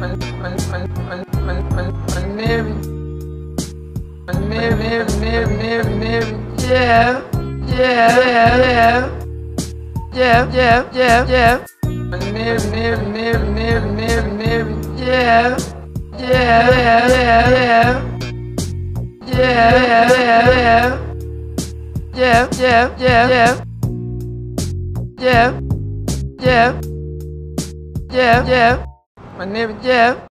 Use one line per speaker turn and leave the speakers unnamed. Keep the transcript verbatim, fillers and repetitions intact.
Yeah, yeah, yeah, yeah, yeah, yeah, yeah. Mary, Mary, Mary, Mary, Mary, Mary, yeah, yeah, yeah, yeah, yeah, yeah, yeah, yeah, yeah, yeah, yeah, yeah, yeah, yeah, my name, yeah.